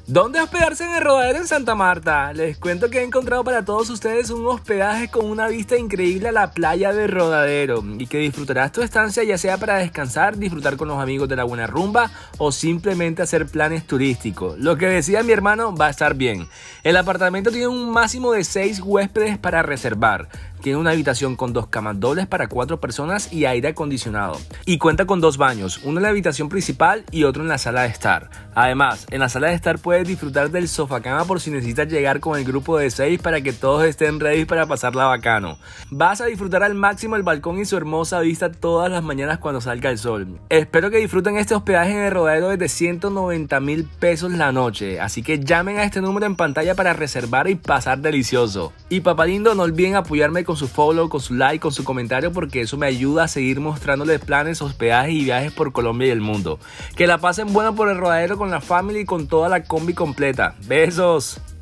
¿Dónde hospedarse en el Rodadero en Santa Marta? Les cuento que he encontrado para todos ustedes un hospedaje con una vista increíble a la playa de Rodadero y que disfrutarás tu estancia ya sea para descansar, disfrutar con los amigos de la buena rumba o simplemente hacer planes turísticos. Lo que decía mi hermano va a estar bien. El apartamento tiene un máximo de 6 huéspedes para reservar. Tiene una habitación con 2 camas dobles para 4 personas y aire acondicionado. Y cuenta con 2 baños, uno en la habitación principal y otro en la sala de estar. Además, en la sala de estar puedes disfrutar del sofá cama por si necesitas llegar con el grupo de 6 para que todos estén ready para pasarla bacano. Vas a disfrutar al máximo el balcón y su hermosa vista todas las mañanas cuando salga el sol. Espero que disfruten este hospedaje en el Rodadero desde 190.000 pesos la noche. Así que llamen a este número en pantalla para reservar y pasar delicioso. Y papá lindo, no olviden apoyarme con su follow, con su like, con su comentario, porque eso me ayuda a seguir mostrándoles planes, hospedajes y viajes por Colombia y el mundo. Que la pasen buena por el Rodadero con la familia y con toda la combi completa. Besos.